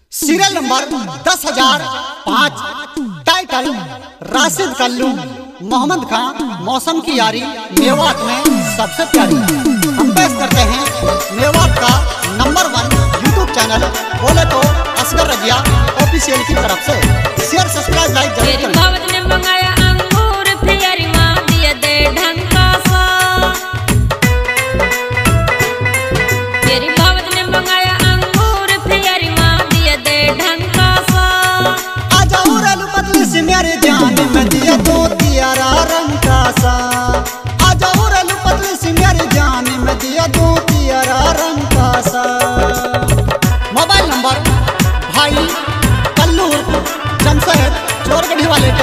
Serial number 10,005। Title Rashid Kallu Mohammad Khan मौसम की यारी मेवात में सबसे प्यारी। हम पेश करते हैं मेवात का नंबर 1 यूट्यूब चैनल बोले तो असगर रजिया ऑफिशियल की तरफ से शेयर सब्सक्राइब लाइक जरूर करें। मेरे जान में दिया दो तियारा रंग का सा, आ जाओ रलू पतली सी मेरे जान में दिया दो तियारा रंग का सा। मोबाइल नंबर भाई कल्लू जमशेद चोरगढ़ी वाले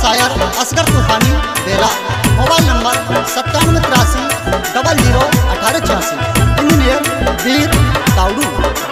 शायर Asgar Toofani Bela. Mobile number 9783001886। Engineer Veer Taudu.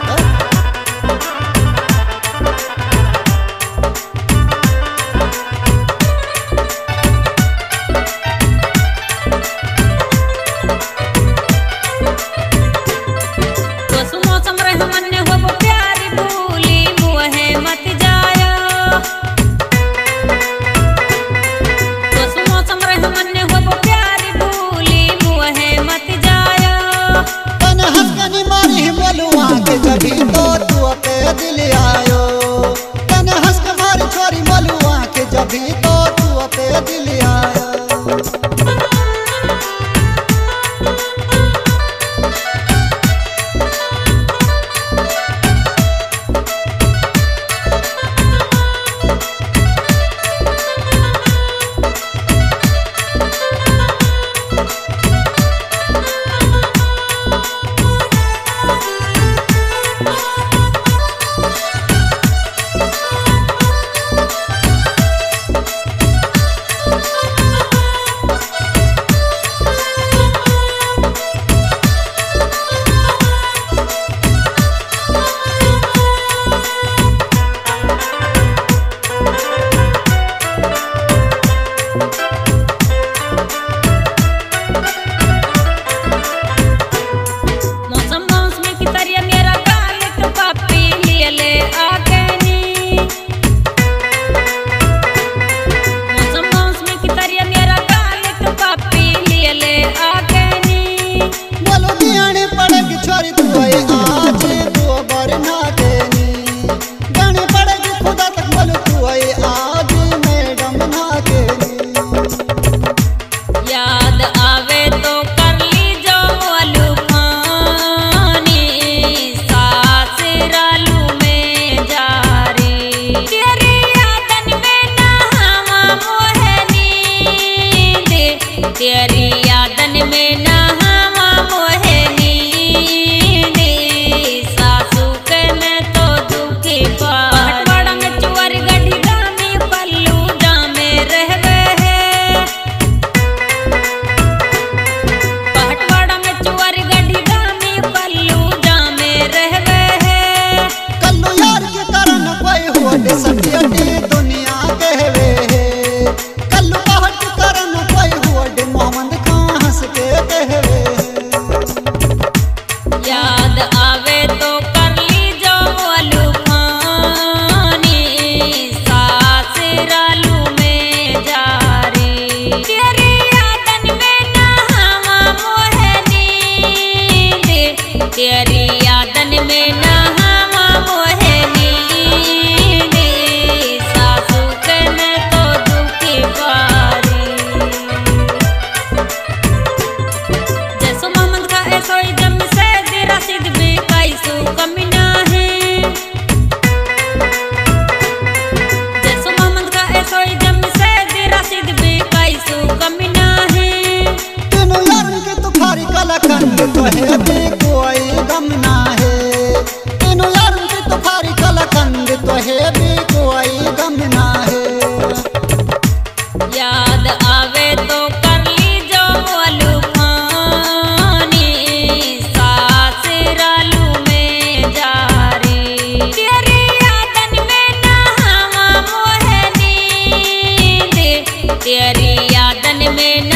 जभी तो तू पे दिल आयो तने हंस के मारी छोरी मलुआ के जभी तो तू पे दिल आयो। तेरी यादन में नहावा मोहे नींद सासू के मैं तो दुखी पटवाड़ा में चुअर गढ़ी रानी पल्लू जामे रहवे है। पटवाड़ा में चुअर गढ़ी रानी पल्लू जामे रहवे है। कल्लू यार के कारण कोई हो दे सटियटी दुनिया कहवे है। कल्लू पहाड़ के कारण कोई हो दे मोहम्मद खां हंस के कहवे। याद आवे तो कर ली जो अलूफानी सासरालू में जारी। तेरी यादन में नहावा मोहे नींद तेरी यादन में नहावा मोहे नींद सासू के मैं तो दुखी पारी। जैसो मोहम्मद का ऐसो ही जम से राशिद भी कैसू कमी ना है। जैसो मोहम्मद का ऐसो ही जम से राशिद भी कैसू कमी ना है। तीनों यार के तुखारी कलाकंद तो है भी कोई गम ना है। तीनों यार के तुखारी कलाकंद तो है भी कोई गम ना है। याद आवे तो कर ली जो अलूफानी सासरालू में जारी। तेरी यादन में नहावा मोहे नींद तेरी यादन में